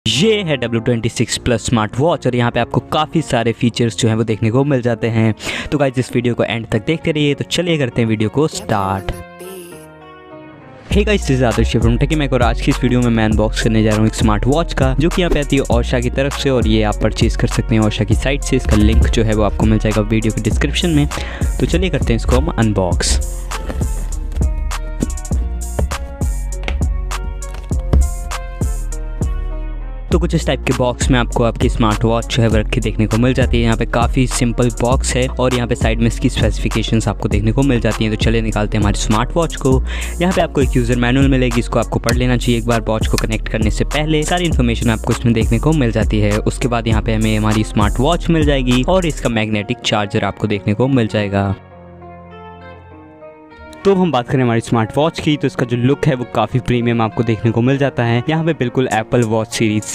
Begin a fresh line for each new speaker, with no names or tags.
ये है W26 Plus smart watch और यहाँ पे आपको काफ़ी सारे फीचर्स जो हैं वो देखने को मिल जाते हैं। तो गाइस इस वीडियो को एंड तक देखते रहिए। तो चलिए करते हैं वीडियो को start. Hey guys, this is Adarsh from Techymac और आज की इस वीडियो में मैं अनबॉक्स करने जा रहा हूँ एक स्मार्ट वॉच का, जो कि यहाँ पे आती है ओशा की तरफ से और ये आप परचेज कर सकते हैं ओशा की साइट से। इसका लिंक जो है वो आपको मिल जाएगा वीडियो के डिस्क्रिप्शन में। तो चलिए करते हैं इसको हम अनबॉक्स। तो कुछ इस टाइप के बॉक्स में आपको आपकी स्मार्ट वॉच जो है वो रख के देखने को मिल जाती है। यहाँ पे काफ़ी सिंपल बॉक्स है और यहाँ पे साइड में इसकी स्पेसिफिकेशंस आपको देखने को मिल जाती हैं। तो चलिए निकालते हैं हमारी स्मार्ट वॉच को। यहाँ पे आपको एक यूज़र मैनुअल मिलेगी, इसको आपको पढ़ लेना चाहिए एक बार वॉच को कनेक्ट करने से पहले। सारी इन्फॉर्मेशन आपको इसमें देखने को मिल जाती है। उसके बाद यहाँ पे हमें हमारी स्मार्ट वॉच मिल जाएगी और इसका मैग्नेटिक चार्जर आपको देखने को मिल जाएगा। तो हम बात करें हमारी स्मार्ट वॉच की, तो इसका जो लुक है वो काफ़ी प्रीमियम आपको देखने को मिल जाता है। यहाँ पे बिल्कुल एप्पल वॉच सीरीज